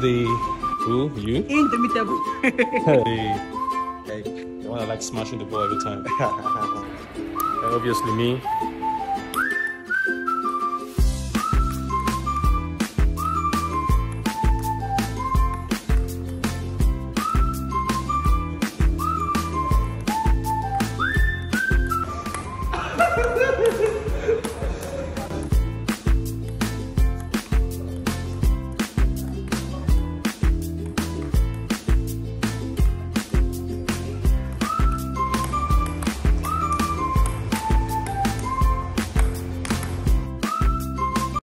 the who? You? Indomitable. The one that likes smashing the ball every time. And obviously me.